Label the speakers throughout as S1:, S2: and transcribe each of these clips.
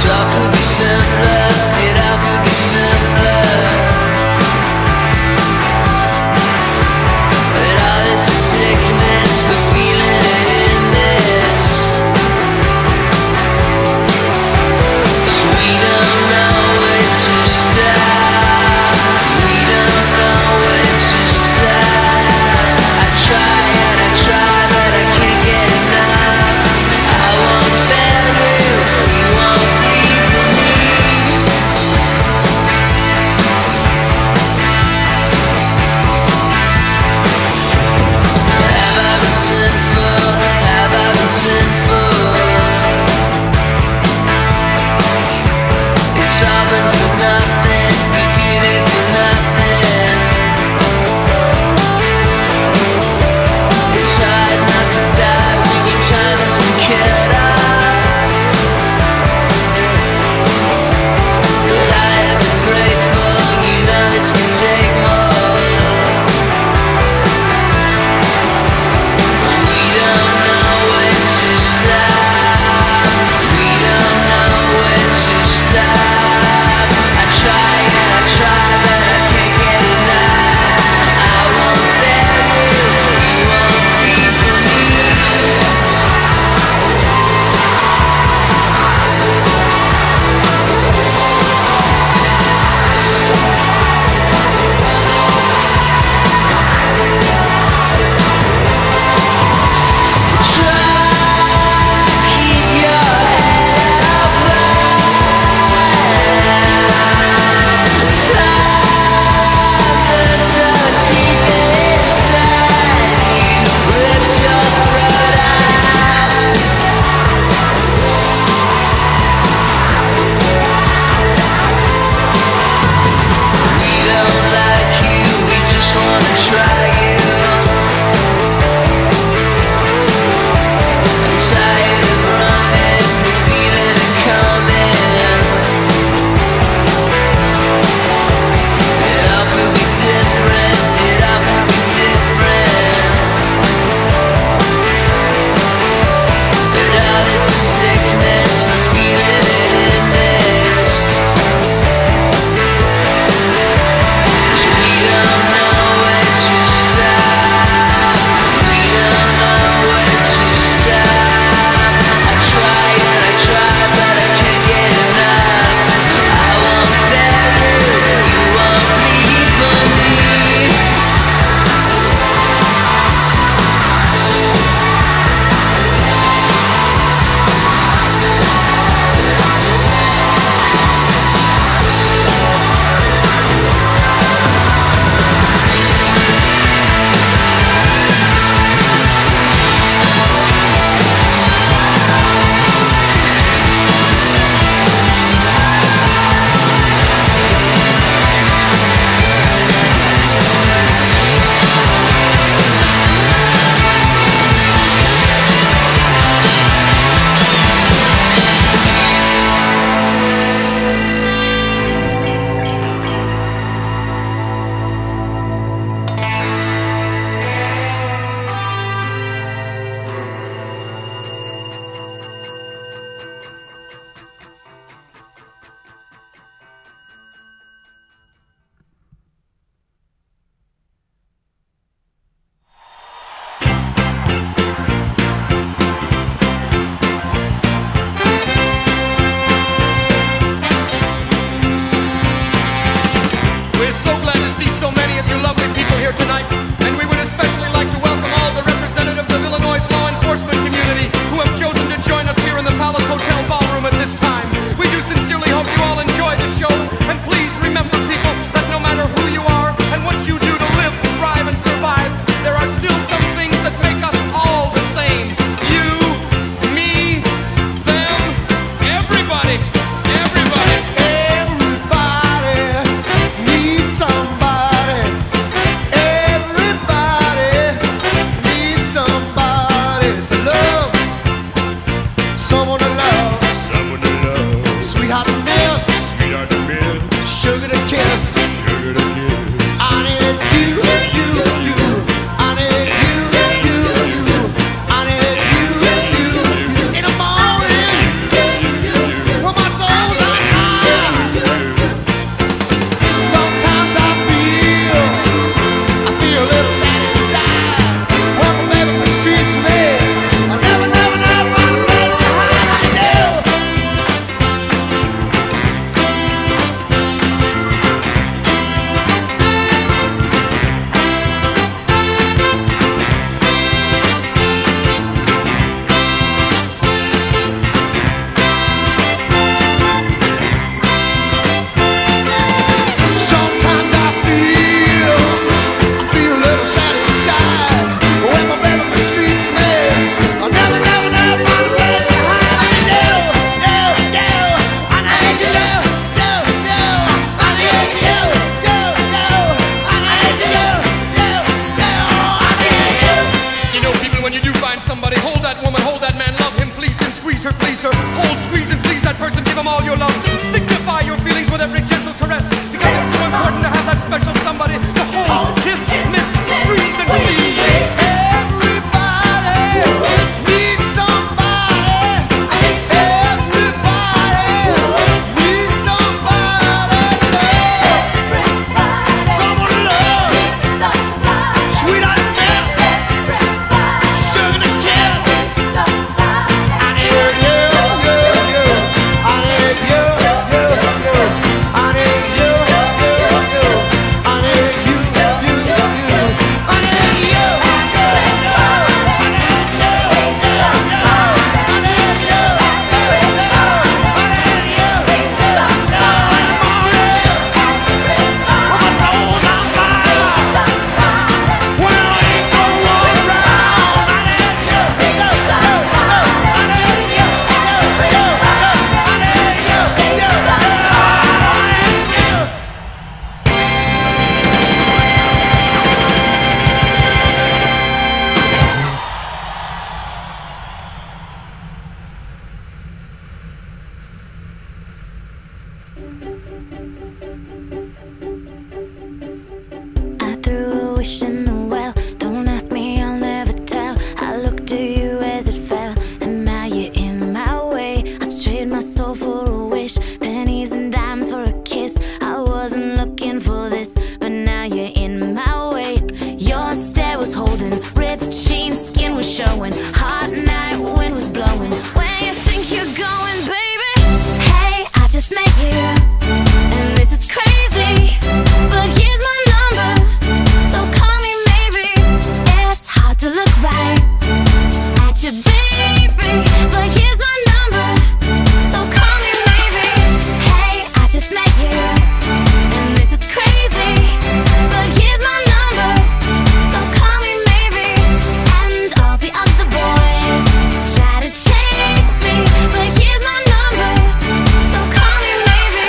S1: In the morning, when my soul I threw a wish in the well. Don't ask me, I'll never tell. I looked to you as it fell, and now you're in my way. I trade my soul for a wish, pennies and dimes for a kiss. I wasn't looking for this, but now you're in my way. Your stare was holding, ripped jeans, skin was showing. Hot night, wind was blowing. Where you think you're going, baby? Hey, I just met you, and this is crazy, but here's my number, so call me maybe. It's hard to look right at you, baby, but here's my number, so call me maybe. Hey, I just met you, and this is crazy, but here's my number, so call me maybe. And all the other boys try to chase me, but here's my number, so call me maybe.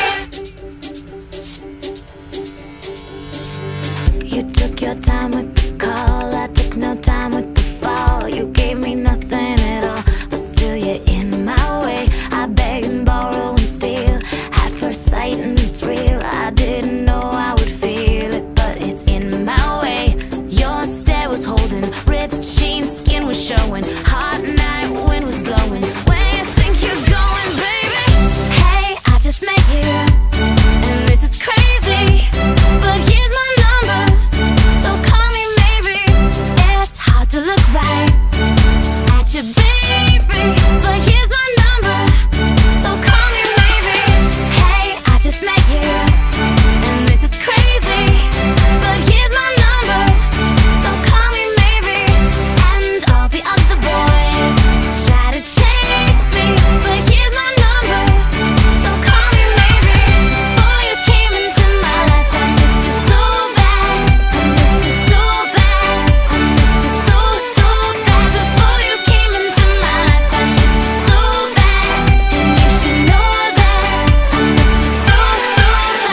S1: You took your time with the call, I took no time with the fall. You gave me nothing at all, but still you're in my way. I beg and borrow and steal at first sight, and it's real. I didn't know I would feel it, but it's in my way. Your stare was holding, ripped jeans, skin was showing. Hot night, wind was blowing. Where you think you're going, baby? Hey, I just met you, and this is crazy, but here's my number, so call me maybe. It's hard to look right at you, baby, but here's my number, so call me maybe. Hey, I just met you, and this is crazy, but here's my number, so call me maybe. And all the other boys try to chase me, but here's my number, so call me maybe. Before you came into my life, I missed you so bad, I missed you so bad, I missed you so, so bad. Before you came into my life, I missed you so bad, and you should know that I missed you so, so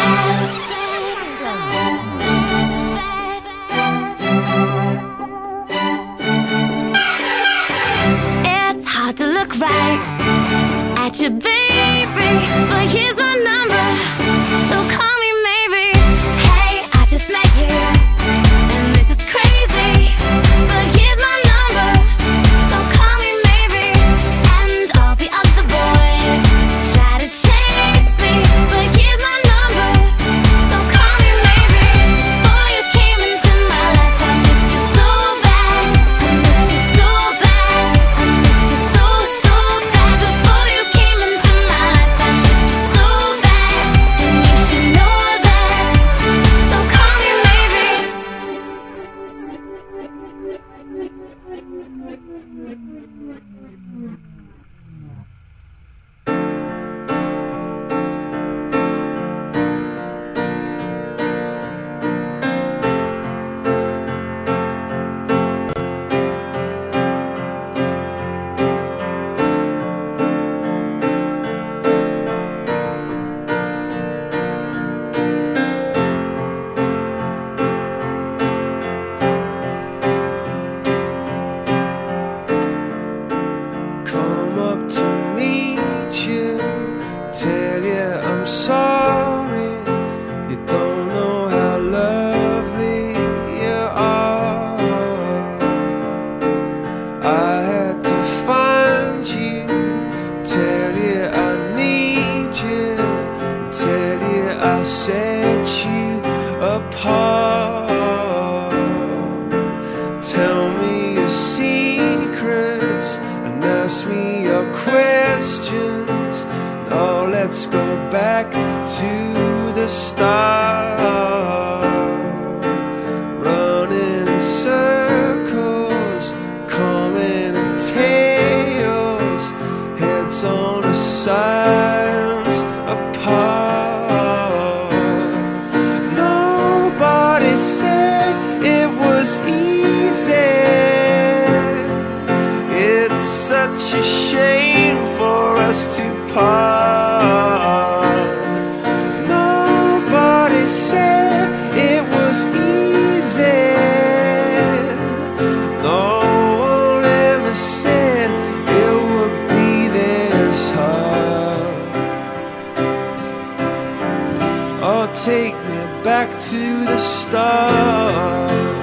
S1: bad. It's hard to look right at you, baby, but here's my number, so call me maybe. Hey, I just met you, and this is crazy, but here's my number, so call me maybe. And all the other boys try to chase me, but here's my number, so call me maybe. Before you came into my life, I missed you so bad, I missed you so bad, I missed you so, so bad. Before you came into my life, I missed you so bad, and you should know that, so call me maybe.
S2: Come up to meet you, tell you I'm sorry. You don't know how lovely you are. I had to find you, tell you I need you, tell you I set you apart. Tell me your secrets and ask me your questions. Now let's go back to the start. Running in circles, coming in tails, heads on the sides apart. Nobody said it was easy. It's such a shame for us to part. Nobody said it was easy. No one ever said it would be this hard. take me back to the start.